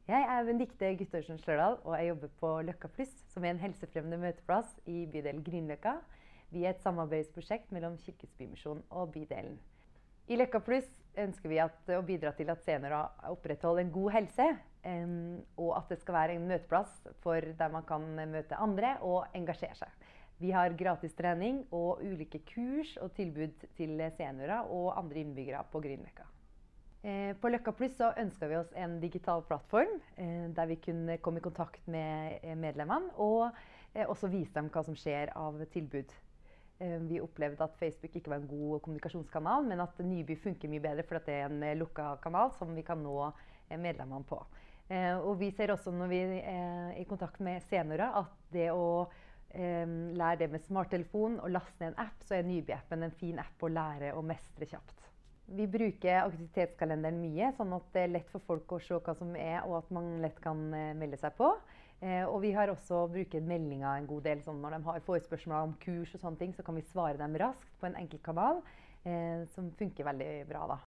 Jeg er Benedikte Guttorsen Slørdal, og jeg jobber på Løkka Pluss, som er en helsefremmende møteplass i bydel Grünerløkka. Vi er et samarbeidsprosjekt mellom Kirkens Bymisjon og bydelen. I Løkka Pluss ønsker vi å bidra til at seniorer opprettholder en god helse, og at det skal være en møteplass der man kan møte andre og engasjere seg. Vi har gratis trening og ulike kurs og tilbud til seniorer og andre innbyggere på Grünerløkka. På Løkka Pluss så ønsker vi oss en digital plattform der vi kunne komme i kontakt med medlemmene og også vise dem hva som skjer av tilbud. Vi opplevde at Facebook ikke var en god kommunikasjonskanal, men at Nyby funker mye bedre fordi det er en lukket kanal som vi kan nå medlemmene på. Og vi ser også når vi er i kontakt med seniorer at det å lære det med smarttelefon og laste ned en app, så er Nyby-appen en fin app å lære og mestre kjapt. Vi bruker aktivitetskalenderen mye, sånn at det er lett for folk å se hva som er, og at man lett kan melde seg på. Og vi har også brukt meldinger en god del, sånn når de har forespørsmål om kurs og sånne ting, så kan vi svare dem raskt på en enkel kanal, som funker veldig bra da.